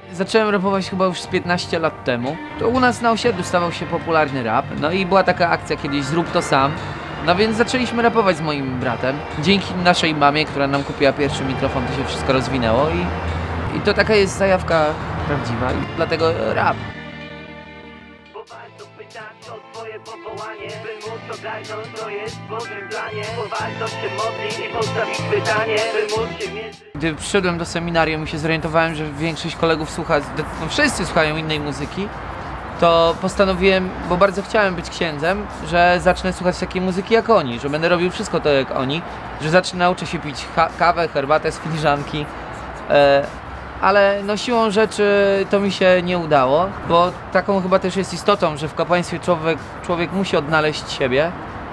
Zacząłem rapować chyba już z 15 lat temu. To u nas na osiedlu stawał się popularny rap. No i była taka akcja kiedyś, zrób to sam. No więc zaczęliśmy rapować z moim bratem. Dzięki naszej mamie, która nam kupiła pierwszy mikrofon, to się wszystko rozwinęło i to taka jest zajawka prawdziwa i dlatego rap. Twoje powołanie, by móc ogarnąć, co jest w Bożym planie. Warto się modlić i postawić pytanie, by móc się mierzyć. Gdy przyszedłem do seminarium i się zorientowałem, że większość kolegów słucha, no wszyscy słuchają innej muzyki, to postanowiłem, bo bardzo chciałem być księdzem, że zacznę słuchać takiej muzyki jak oni, że będę robił wszystko to jak oni, że nauczę się pić kawę, herbatę z filiżanki. Ale no siłą rzeczy to mi się nie udało, bo taką chyba też jest istotą, że w kapłaństwie człowiek musi odnaleźć siebie,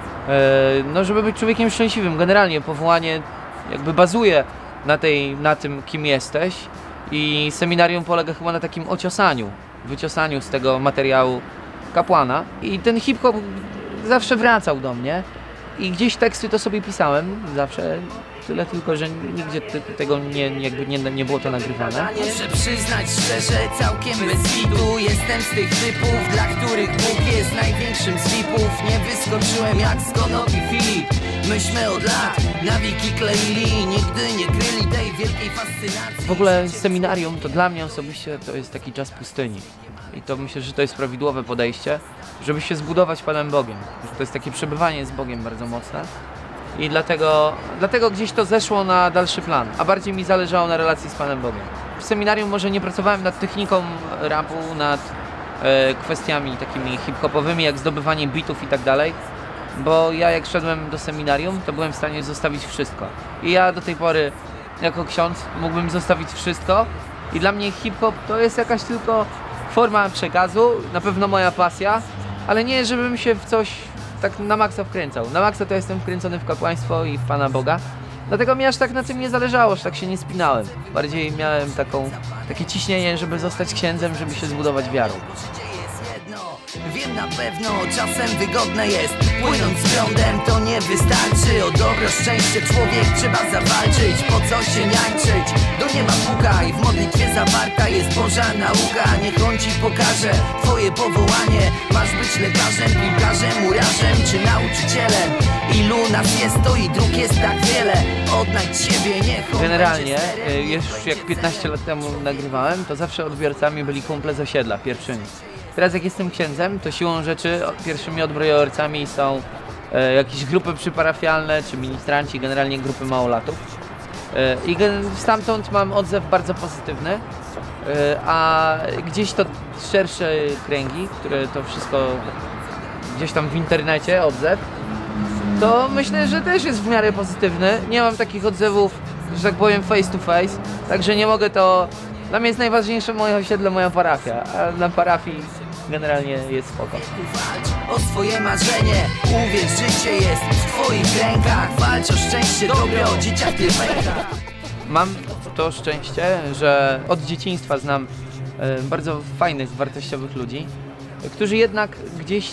no żeby być człowiekiem szczęśliwym. Generalnie powołanie jakby bazuje na tym, kim jesteś i seminarium polega chyba na takim wyciosaniu z tego materiału kapłana i ten hip-hop zawsze wracał do mnie i gdzieś teksty to sobie pisałem zawsze. Tyle tylko, że nigdzie tego nie było to nagrywane. Muszę przyznać szczerze, całkiem bez hitu. Jestem z tych typów, dla których Bóg jest największym z VIP-ów. Nie wyskoczyłem jak z konopi Filip. Myśmy od lat nawiki kleili, nigdy nie kryli tej wielkiej fascynacji. W ogóle seminarium to dla mnie osobiście to jest taki czas pustyni. I to myślę, że to jest prawidłowe podejście, żeby się zbudować Panem Bogiem. To jest takie przebywanie z Bogiem bardzo mocne. I dlatego gdzieś to zeszło na dalszy plan, a bardziej mi zależało na relacji z Panem Bogiem. W seminarium może nie pracowałem nad techniką rapu, nad kwestiami takimi hip-hopowymi, jak zdobywanie bitów i tak dalej, bo ja jak szedłem do seminarium, to byłem w stanie zostawić wszystko. I ja do tej pory jako ksiądz mógłbym zostawić wszystko i dla mnie hip-hop to jest jakaś tylko forma przekazu, na pewno moja pasja, ale nie żebym się w coś tak na maksa wkręcał. Na maksa to jestem wkręcony w kapłaństwo i w Pana Boga. Dlatego mi aż tak na tym nie zależało, że tak się nie spinałem. Bardziej miałem takie ciśnienie, żeby zostać księdzem, żeby się zbudować wiarą. Wiem na pewno, czasem wygodne jest płynąć z prądem, to nie wystarczy. O dobro, szczęście człowiek trzeba zawalczyć. Po co się niańczyć? Do nieba pukaj. W modlitwie zawarta jest Boża nauka. Niech On ci pokaże twoje powołanie. Masz być lekarzem, piłkarzem, murarzem czy nauczycielem. Ilu nas jest, to i dróg jest tak wiele. Odnajdź siebie, niech On. Generalnie, już jak 15 lat temu nagrywałem, to zawsze odbiorcami byli kumple z osiedla, pierwszymi. Teraz jak jestem księdzem, to siłą rzeczy pierwszymi odbiorcami są jakieś grupy przyparafialne czy ministranci, generalnie grupy małolatów. I stamtąd mam odzew bardzo pozytywny, a gdzieś to szersze kręgi, które to wszystko gdzieś tam w internecie odzew, to myślę, że też jest w miarę pozytywny. Nie mam takich odzewów, że tak powiem face to face, także nie mogę to... Dla mnie jest najważniejsze moje osiedle, moja parafia, a na parafii generalnie jest spoko. Walcz o swoje marzenie, uwierz, życie jest w twoich rękach. Walcz o szczęście, dobro, dzieciak ty pęka. Mam to szczęście, że od dzieciństwa znam bardzo fajnych, wartościowych ludzi, którzy jednak gdzieś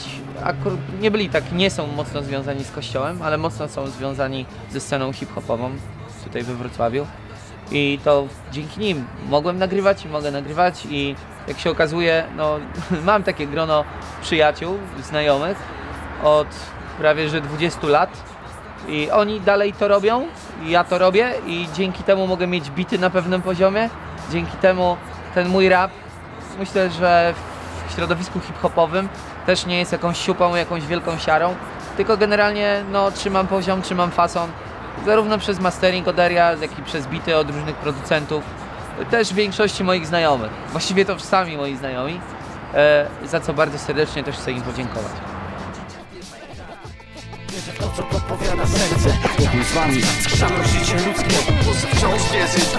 nie są mocno związani z kościołem, ale mocno są związani ze sceną hip-hopową tutaj we Wrocławiu. I to dzięki nim mogłem nagrywać i mogę nagrywać i jak się okazuje, no mam takie grono przyjaciół, znajomych od prawie że 20 lat i oni dalej to robią, i ja to robię i dzięki temu mogę mieć bity na pewnym poziomie, dzięki temu ten mój rap, myślę, że w środowisku hip-hopowym też nie jest jakąś siupą, jakąś wielką siarą, tylko generalnie no trzymam poziom, trzymam fason. Zarówno przez mastering od Eria, jak i przez bity od różnych producentów, też większości moich znajomych. Właściwie to sami moi znajomi, za co bardzo serdecznie też chcę im podziękować. Wierzę w to, co podpowiada serce. Bóg z wami, szanuj życie ludzkie, wciąż wierzy